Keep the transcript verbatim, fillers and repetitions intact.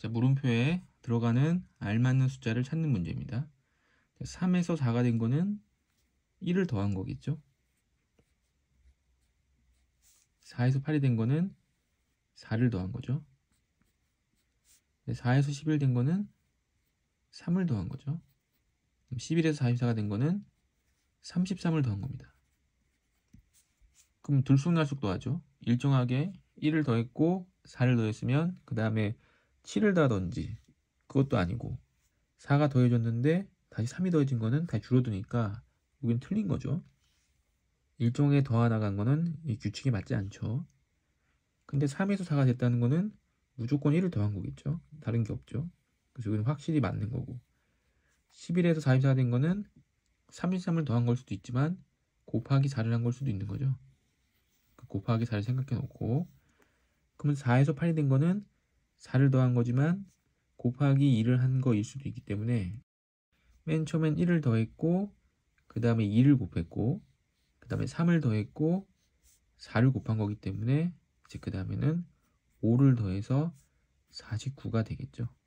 자, 물음표에 들어가는 알맞는 숫자를 찾는 문제입니다. 삼에서 사가 된 거는 일을 더한 거겠죠. 사에서 팔이 된 거는 사를 더한 거죠. 사에서 십일 된 거는 삼을 더한 거죠. 십일에서 사십사가 된 거는 삼십삼을 더한 겁니다. 그럼 들쑥날쑥 더하죠. 일정하게 일을 더했고 사를 더했으면 그 다음에 칠을 더하던지, 그것도 아니고 사가 더해졌는데 다시 삼이 더해진 거는 다시 줄어드니까 여긴 틀린 거죠. 일정에 더하 나간 거는 이 규칙에 맞지 않죠. 근데 삼에서 사가 됐다는 거는 무조건 일을 더한 거겠죠. 다른 게 없죠. 그래서 이건 확실히 맞는 거고, 십일에서 사십사가 된 거는 삼십삼을 더한 걸 수도 있지만 곱하기 사를 한 걸 수도 있는 거죠. 그 곱하기 사를 생각해 놓고, 그러면 사에서 팔이 된 거는 사를 더한 거지만 곱하기 일을 한 거일 수도 있기 때문에 맨 처음엔 일을 더했고 그 다음에 이를 곱했고 그 다음에 삼을 더했고 사를 곱한 거기 때문에 이제 그 다음에는 오를 더해서 사십구가 되겠죠.